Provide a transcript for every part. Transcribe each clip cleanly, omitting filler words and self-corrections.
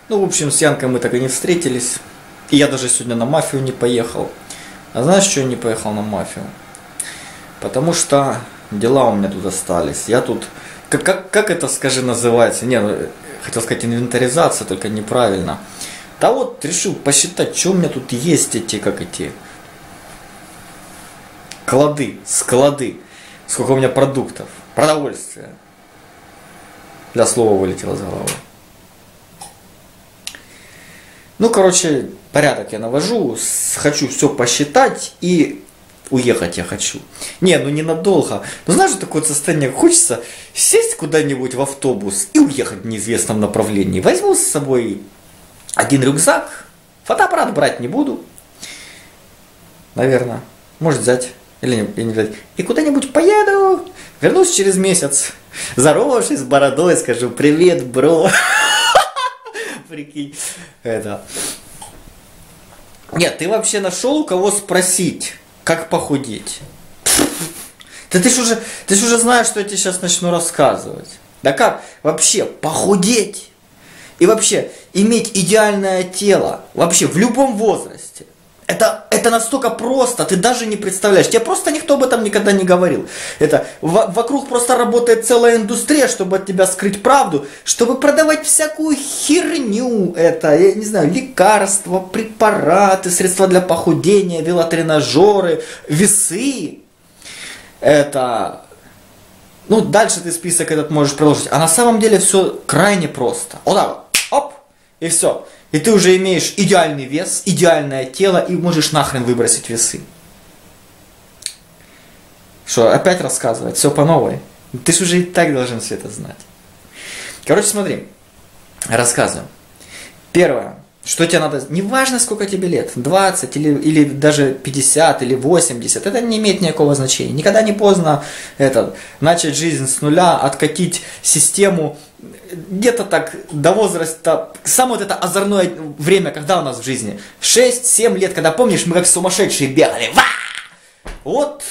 Ну, в общем, с Янкой мы так и не встретились. И я даже сегодня на мафию не поехал. А знаешь, что я не поехал на мафию? Потому что дела у меня тут остались. Я тут... Как это, скажи, называется? Не, ну, хотел сказать инвентаризация, только неправильно. Да вот, решил посчитать, что у меня тут есть эти склады. Сколько у меня продуктов, продовольствия. Для слова вылетело из головы. Ну, короче, порядок я навожу, хочу все посчитать и уехать я хочу. Не, ну ненадолго. Ну знаешь, такое состояние, хочется сесть куда-нибудь в автобус и уехать в неизвестном направлении. Возьму с собой один рюкзак, фотоаппарат брать не буду. Наверное, может взять или не взять. И куда-нибудь поеду, вернусь через месяц, здоровавшись с бородой, скажу: привет, бро. Прикинь, это. Нет, ты вообще нашел у кого спросить, как похудеть? Да ты ж уже знаешь, что я тебе сейчас начну рассказывать. Да как вообще похудеть? И вообще иметь идеальное тело, вообще в любом возрасте. Это настолько просто, ты даже не представляешь. Тебе просто никто об этом никогда не говорил. Это вокруг просто работает целая индустрия, чтобы от тебя скрыть правду, чтобы продавать всякую херню. Это, я не знаю, лекарства, препараты, средства для похудения, велотренажеры, весы. Это... Ну, дальше ты список этот можешь продолжить. А на самом деле все крайне просто. Вот так вот. Оп, и все. И ты уже имеешь идеальный вес, идеальное тело, и можешь нахрен выбросить весы. Что, опять рассказывать? Все по новой? Ты же уже и так должен все это знать. Короче, смотри. Рассказываю. Первое. Что тебе надо... Неважно, сколько тебе лет. 20 или даже 50 или 80. Это не имеет никакого значения. Никогда не поздно начать жизнь с нуля, откатить систему... Где-то так до возраста, самое вот это озорное время, когда у нас в жизни, 6-7 лет, когда, помнишь, мы как сумасшедшие бегали, вот,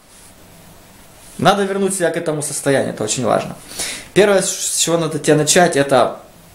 надо вернуть себя к этому состоянию, это очень важно. Первое, с чего надо тебе начать, это,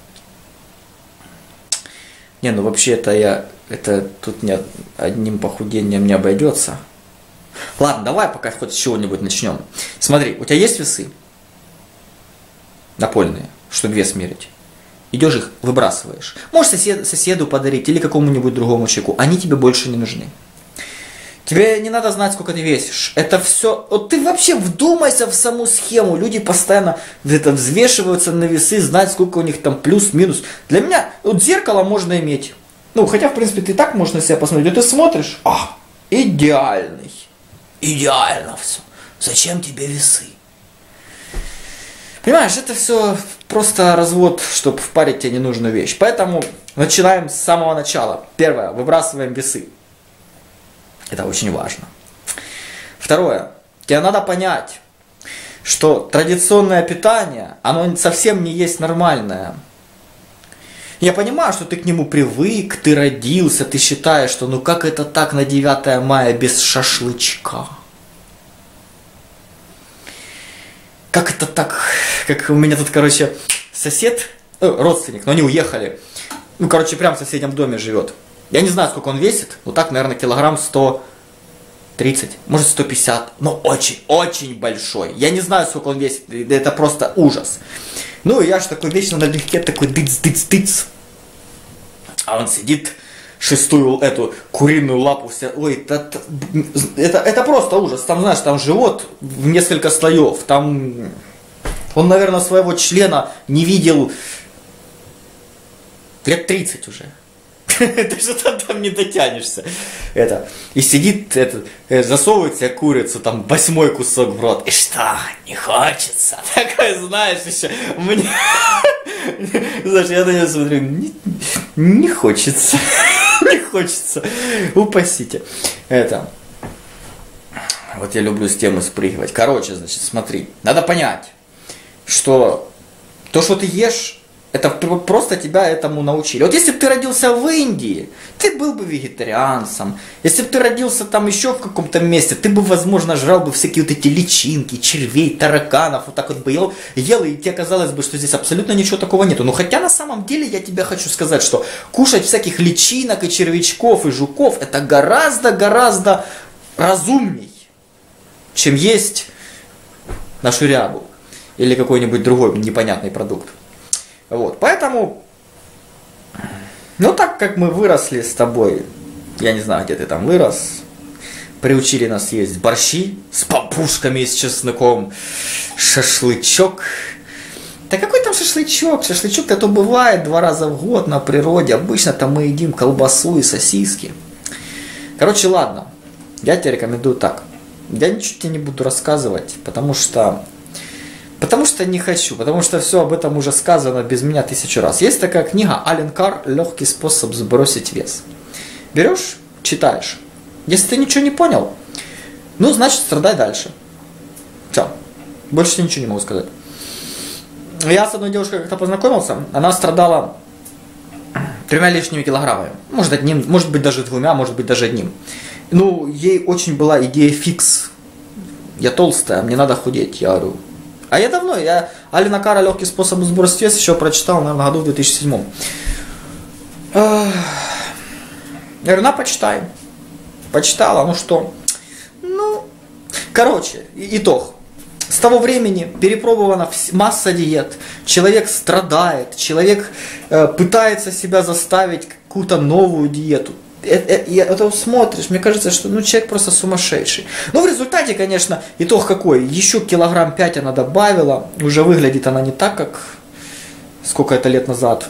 не, ну вообще это тут не одним похудением не обойдется. Ладно, давай пока хоть с чего-нибудь начнем. Смотри, у тебя есть весы? Напольные, чтобы вес мерить. Идешь их, выбрасываешь. Можешь соседу подарить или какому-нибудь другому человеку. Они тебе больше не нужны. Тебе не надо знать, сколько ты весишь. Это все... Вот ты вообще вдумайся в саму схему. Люди постоянно взвешиваются на весы, знать, сколько у них там плюс-минус. Для меня вот зеркало можно иметь. Ну, хотя, в принципе, ты так можешь на себя посмотреть. Вот ты смотришь, идеальный. Идеально все. Зачем тебе весы? Понимаешь, это все просто развод, чтобы впарить тебе ненужную вещь. Поэтому начинаем с самого начала. Первое, выбрасываем весы. Это очень важно. Второе, тебе надо понять, что традиционное питание, оно совсем не есть нормальное. Я понимаю, что ты к нему привык, ты родился, ты считаешь, что ну как это так на 9 мая без шашлычка? Как это так? Как у меня тут, короче, сосед, родственник, но они уехали. Ну, короче, прям в соседнем доме живет. Я не знаю, сколько он весит, но так, наверное, килограмм 130, может 150, но очень большой. Я не знаю, сколько он весит, это просто ужас. Ну, и я же такой вечно налегке, такой дыц. А он сидит, шестую эту куриную лапу вся. Ой, это просто ужас. Там, знаешь, там живот в несколько слоев. Там он, наверное, своего члена не видел лет 30 уже. Ты же там не дотянешься. И сидит, засовывает себе курицу, там 8-й кусок в рот. И что, не хочется? Такой, знаешь, еще мне... Знаешь, я на него смотрю, не хочется. Не хочется. Упасите. Вот я люблю с темы спрыгивать. Короче, значит, смотри. Надо понять, что то, что ты ешь, Это просто тебя этому научили. Вот если бы ты родился в Индии, ты был бы вегетарианцем. Если бы ты родился там еще в каком-то месте, ты бы, возможно, жрал бы всякие вот эти личинки, червей, тараканов, вот так вот бы ел, и тебе казалось бы, что здесь абсолютно ничего такого нету. Но хотя на самом деле я тебе хочу сказать, что кушать всяких личинок и червячков и жуков, это гораздо разумней, чем есть нашу рябу или какой-нибудь другой непонятный продукт. Вот, поэтому, ну так как мы выросли с тобой, я не знаю, где ты там вырос, приучили нас есть борщи с пампушками и с чесноком, шашлычок. Да какой там шашлычок? Шашлычок-то то бывает 2 раза в год на природе, обычно там мы едим колбасу и сосиски. Короче, ладно, я тебе рекомендую так, я ничего тебе не буду рассказывать, потому что не хочу, потому что все об этом уже сказано без меня 1000 раз. Есть такая книга Ален Карр «Легкий способ сбросить вес». Берешь, читаешь. Если ты ничего не понял, ну, значит, страдай дальше. Все. Больше ничего не могу сказать. Я с одной девушкой как-то познакомился, она страдала 3 лишними килограммами. Может, 1, может быть, даже 2, может быть, даже 1. Ну, ей очень была идея фикс. Я толстая, мне надо худеть. Я говорю... А я давно, я Алена Карра «Легкий способ сбросить вес» еще прочитал, наверное, году в 2007. Я говорю, на, почитай. Почитала, ну что? Ну, короче, итог. С того времени перепробована масса диет. Человек страдает, человек пытается себя заставить какую-то новую диету. Это смотришь, мне кажется, что человек просто сумасшедший. Но в результате, конечно, итог какой? Еще 5 килограмм она добавила. Уже выглядит она не так, как сколько это лет назад.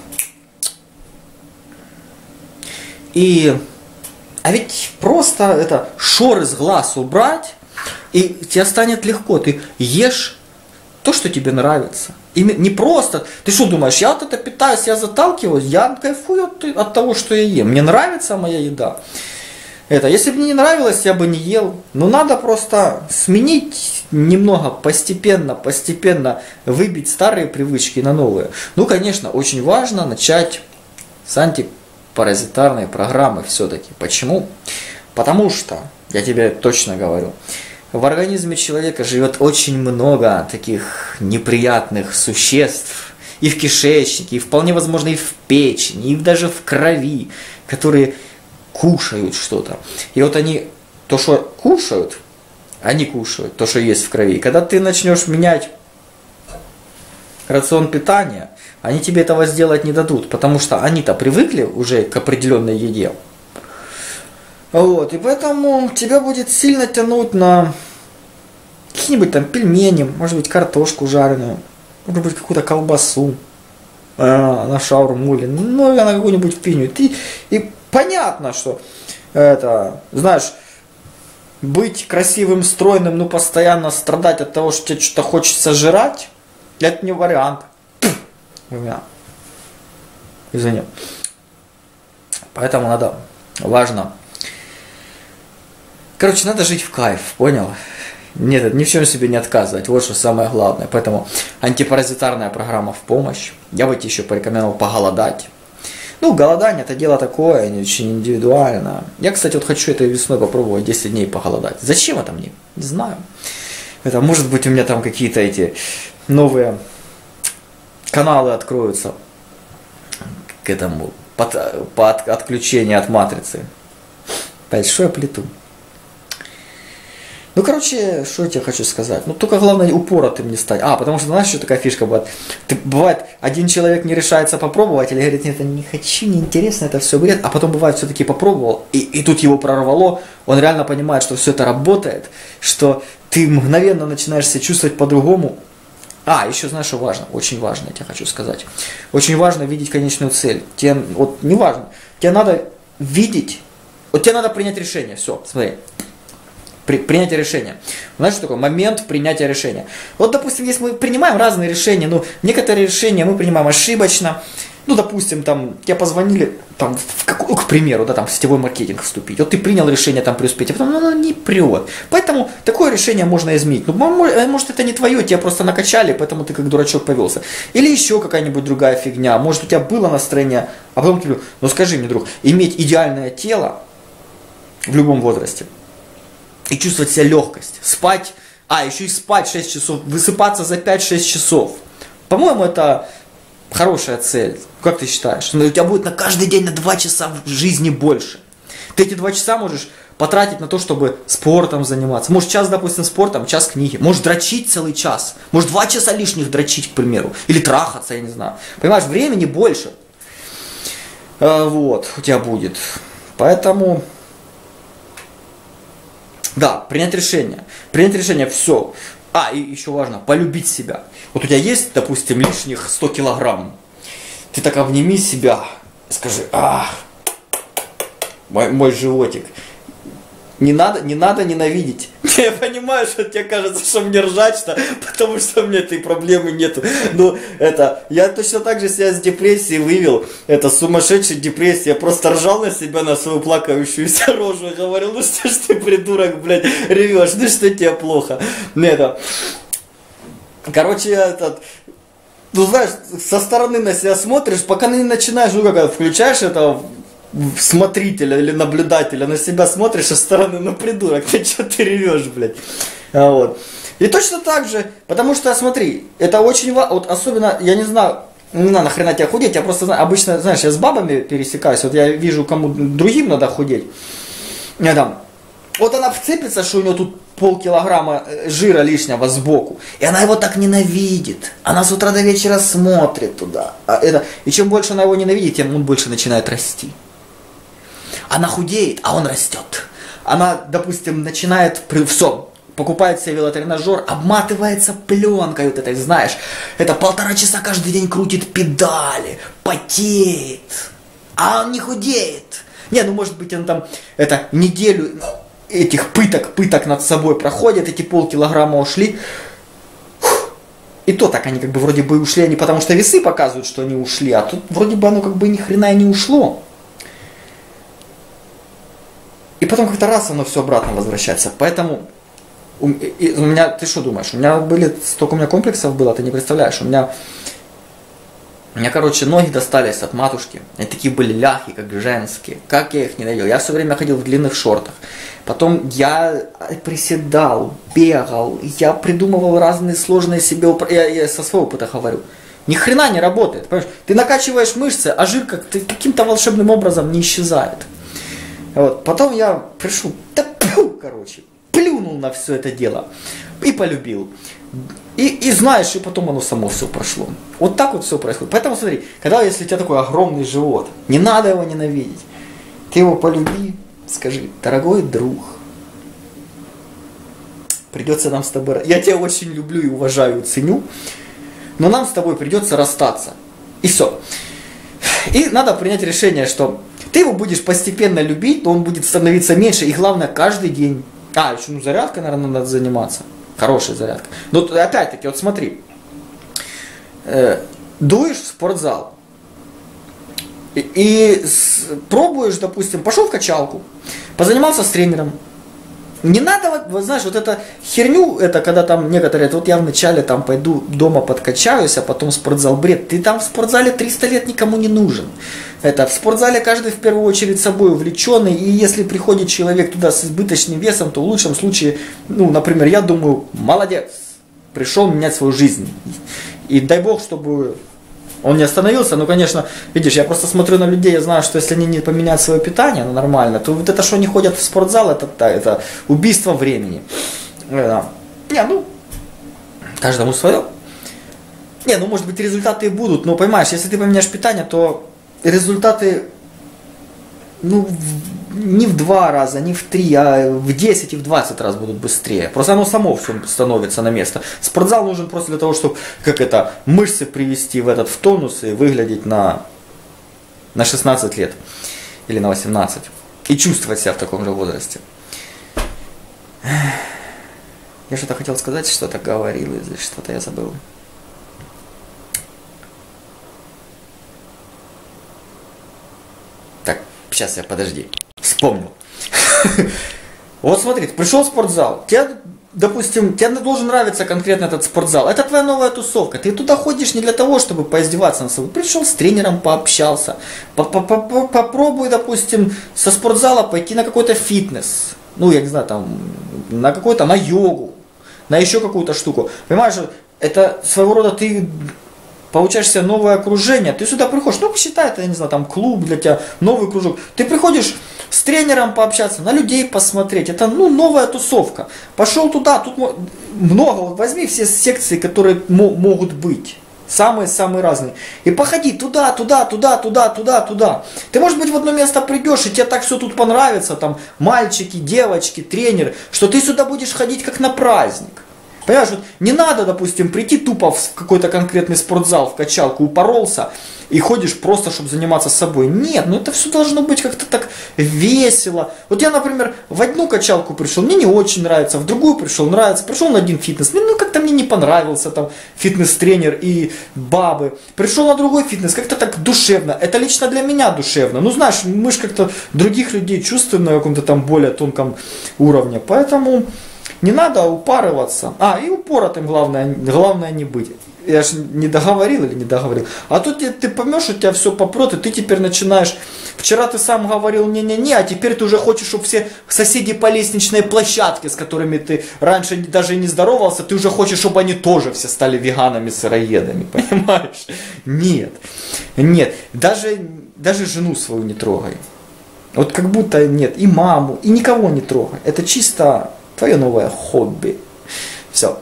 А ведь просто это шоры с глаз убрать, и тебе станет легко. Ты ешь то, что тебе нравится. И не просто, ты что думаешь, я вот это питаюсь, я заталкиваюсь, я кайфую от того, что я ем. Мне нравится моя еда. Если бы мне не нравилось, я бы не ел. Но надо просто сменить немного, постепенно выбить старые привычки на новые. Ну, конечно, очень важно начать с антипаразитарной программы все-таки. Почему? Потому что, я тебе точно говорю, в организме человека живет очень много таких неприятных существ, и в кишечнике, и вполне возможно и в печени, и даже в крови, которые кушают что-то. И вот они, то, что кушают, они кушают то, что есть в крови. И когда ты начнешь менять рацион питания, они тебе этого сделать не дадут, потому что они-то привыкли уже к определенной еде. Вот, и поэтому тебя будет сильно тянуть на какие-нибудь там пельмени, может быть, картошку жареную, может быть, какую-то колбасу, на шаурму, ну, или на какую-нибудь фигню. И понятно, что это, знаешь, быть красивым, стройным, ну, постоянно страдать от того, что тебе что-то хочется жрать, это не вариант. Извини. Поэтому важно. Короче, надо жить в кайф, понял? Нет, ни в чем себе не отказывать, вот что самое главное. Поэтому антипаразитарная программа в помощь. Я бы тебе еще порекомендовал поголодать. Ну, голодание это дело такое, очень индивидуально. Я, кстати, вот хочу этой весной попробовать 10 дней поголодать. Зачем это мне? Не знаю. Это может быть у меня там какие-то эти новые каналы откроются к этому по отключению от матрицы. Большую плиту. Ну, короче, что я тебе хочу сказать? Ну, только главное, упоротым не стать. Потому что, знаешь, что такая фишка бывает? Бывает, один человек не решается попробовать, или говорит, нет, не хочу, неинтересно, это все бред. А потом, бывает, все-таки попробовал, и тут его прорвало, он реально понимает, что все это работает, что ты мгновенно начинаешь себя чувствовать по-другому. Еще знаешь, что важно? Очень важно, я тебе хочу сказать. Очень важно видеть конечную цель. Тебе, вот, не важно, тебе надо видеть, вот тебе надо принять решение, все, смотри. Принятие решения. Знаешь, что такое? Момент принятия решения. Вот, допустим, если мы принимаем разные решения, некоторые решения мы принимаем ошибочно, Ну, допустим, там, тебе позвонили, там, к примеру, да, там, в сетевой маркетинг вступить. Вот ты принял решение там преуспеть, а потом оно не прет. Поэтому такое решение можно изменить. Ну, может, это не твое, тебя просто накачали, поэтому ты как дурачок повелся. Или еще какая-нибудь другая фигня. Может, у тебя было настроение, а потом ты, ну, скажи мне, друг, иметь идеальное тело в любом возрасте и чувствовать себя легкость, спать, еще и спать 6 часов, высыпаться за 5-6 часов. По-моему, это хорошая цель. Как ты считаешь? У тебя будет на каждый день на 2 часа в жизни больше. Ты эти 2 часа можешь потратить на то, чтобы спортом заниматься. Может, час, допустим, спортом, час книги. Может, дрочить целый час. Может, 2 часа лишних дрочить, к примеру. Или трахаться, я не знаю. Понимаешь, времени больше. Вот, у тебя будет. Поэтому... Да, принять решение. Принять решение, все. И еще важно, полюбить себя. Вот у тебя есть, допустим, лишних 100 килограмм. Ты так обними себя, скажи, мой животик. Не надо ненавидеть. Я понимаю, что тебе кажется, что мне ржать, потому что у меня этой проблемы нету. Но я точно так же себя с депрессией вывел. Это сумасшедшая депрессия. Я просто ржал на себя, на свою плакающуюся рожу. Я говорил, ну что ж ты, придурок, блядь, ревешь, ну что тебе плохо. Короче, ну знаешь, со стороны на себя смотришь, пока не начинаешь, включаешь это смотрителя или наблюдателя, на себя смотришь со стороны, ну придурок, ты что ты ревешь, блядь. Вот. И точно так же, потому что, смотри, это очень важно, вот особенно, я не знаю, нахрена тебя худеть, я просто знаю, обычно, знаешь, я с бабами пересекаюсь, вот я вижу, кому другим надо худеть. Вот она вцепится, что у нее тут полкилограмма жира лишнего сбоку, и она его так ненавидит. Она с утра до вечера смотрит туда. И чем больше она его ненавидит, тем он больше начинает расти. Она худеет, а он растет. Она, допустим, начинает, покупает себе велотренажер, обматывается пленкой вот этой, знаешь. Это 1,5 часа каждый день крутит педали, потеет. А он не худеет. Ну может быть он там, неделю этих пыток над собой проходит, эти полкилограмма ушли. И то так они как бы вроде бы ушли, они потому что весы показывают, что они ушли, а тут вроде бы оно как бы ни хрена и не ушло. И потом как-то раз оно все обратно возвращается. Поэтому у меня, ты что думаешь, столько у меня комплексов было, ты не представляешь, у меня, короче, ноги достались от матушки, они такие были ляхи, как женские, как я их ненавидел, я все время ходил в длинных шортах, потом я приседал, бегал, я придумывал разные сложные себе, я со своего опыта говорю, ни хрена не работает, понимаешь, ты накачиваешь мышцы, а жир каким-то волшебным образом не исчезает. Вот. Потом я пришел, плюнул на все это дело и полюбил. И знаешь, и потом оно само все прошло. Вот так вот все происходит. Поэтому смотри, если у тебя такой огромный живот, не надо его ненавидеть. Ты его полюби, скажи, дорогой друг, придется нам с тобой... Я тебя очень люблю и уважаю, ценю, но нам с тобой придется расстаться. И все. И надо принять решение, что ты его будешь постепенно любить, но он будет становиться меньше, и главное, каждый день. Еще зарядкой, наверное, надо заниматься. Хорошая зарядка. Но опять-таки, вот смотри. Дуешь в спортзал. И пробуешь, допустим, пошел в качалку, позанимался с тренером. Не надо, вот, знаешь, вот эту херню, когда там некоторые, вот я вначале там пойду дома подкачаюсь, а потом в спортзал, бред. Ты там в спортзале 300 лет никому не нужен. В спортзале каждый в первую очередь собой увлеченный, и если приходит человек туда с избыточным весом, то в лучшем случае, например, я думаю, молодец, пришел менять свою жизнь. И дай бог, чтобы он не остановился. Конечно, видишь, я просто смотрю на людей, я знаю, что если они не поменяют свое питание нормально, то вот это, что они ходят в спортзал, это убийство времени. Каждому свое. Может быть, результаты и будут, но понимаешь, если ты поменяешь питание, то результаты, не в 2 раза, не в 3, а в 10 и в 20 раз будут быстрее. Просто оно само все становится на место. Спортзал нужен просто для того, чтобы мышцы привести в тонус и выглядеть на 16 лет или на 18. И чувствовать себя в таком же возрасте. Я что-то хотел сказать, что-то говорил, или что-то я забыл. Сейчас я, подожди. Вспомнил. Вот смотри, пришел в спортзал. Допустим, тебе должен нравиться конкретно этот спортзал. Это твоя новая тусовка. Ты туда ходишь не для того, чтобы поиздеваться над собой. Пришел с тренером, пообщался. Попробуй, допустим, со спортзала пойти на какой-то фитнес. Ну, я не знаю, там, на какой-то, на йогу. На еще какую-то штуку. Понимаешь, это своего рода ты получаешь себе новое окружение. Ты сюда приходишь, ну, считай, это, я не знаю, там, клуб для тебя, новый кружок. Ты приходишь с тренером пообщаться, на людей посмотреть. Это, ну, новая тусовка. Пошел туда, тут много. Вот возьми все секции, которые могут быть. Самые-самые разные. И походи туда. Ты, может быть, в одно место придешь, и тебе так все тут понравится, там, мальчики, девочки, тренер, что ты сюда будешь ходить как на праздник. Понимаешь, вот не надо, допустим, прийти тупо в какой-то конкретный спортзал, в качалку, упоролся, и ходишь просто, чтобы заниматься собой. Нет, ну это все должно быть как-то так весело. Вот я, например, в одну качалку пришел, мне не очень нравится, в другую пришел, нравится. Пришел на один фитнес, ну как-то мне не понравился там фитнес-тренер и бабы. Пришел на другой фитнес, как-то так душевно. Это лично для меня душевно. Ну знаешь, мы же как-то других людей чувствуем на каком-то там более тонком уровне. Поэтому не надо упарываться. И упоротым главное не быть. Я же не договорил или не договорил. А тут ты поймешь, у тебя все попрет, и ты теперь начинаешь. Вчера ты сам говорил не-не-не, а теперь ты уже хочешь, чтобы все соседи по лестничной площадке, с которыми ты раньше даже не здоровался, ты уже хочешь, чтобы они тоже все стали веганами, сыроедами, понимаешь? Нет. Даже жену свою не трогай. Вот как будто нет. И маму, и никого не трогай. Это чисто твое новое хобби. Все.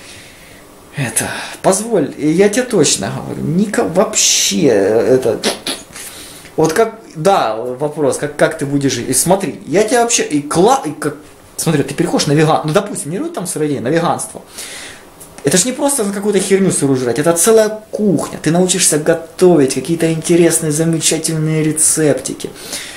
Позволь, я тебе точно говорю, вообще, вот как, да, вопрос, как ты будешь жить. И смотри, я тебе вообще, смотри, ты переходишь на веган, ну допустим, не там сыроедение, на веганство. Это ж не просто какую-то херню сырую жрать, это целая кухня. Ты научишься готовить какие-то интересные, замечательные рецептики.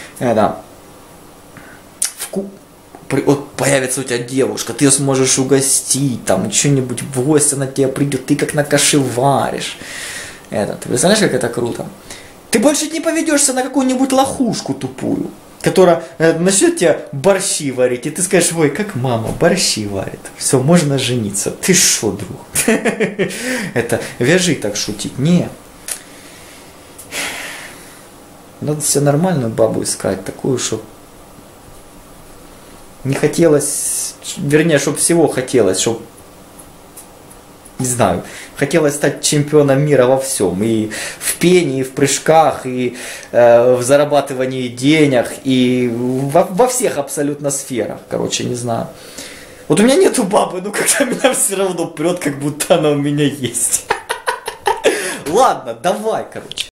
Вот появится у тебя девушка, ты ее сможешь угостить, там что-нибудь в гости на тебя придет, ты как на каше варишь. Ты представляешь, как это круто? Ты больше не поведешься на какую-нибудь лохушку тупую, которая начнет тебе борщи варить, и ты скажешь: ой, как мама борщи варит. Все, можно жениться. Ты шо, друг? Вяжи так шутить. Не. Надо себе нормальную бабу искать, такую, что не хотелось, вернее, чтобы всего хотелось, чтобы, не знаю, хотелось стать чемпионом мира во всем. И в пении, и в прыжках, и в зарабатывании денег, и во всех абсолютно сферах, короче, не знаю. Вот у меня нету бабы, но как-то меня все равно прет, как будто она у меня есть. Ладно, давай, короче.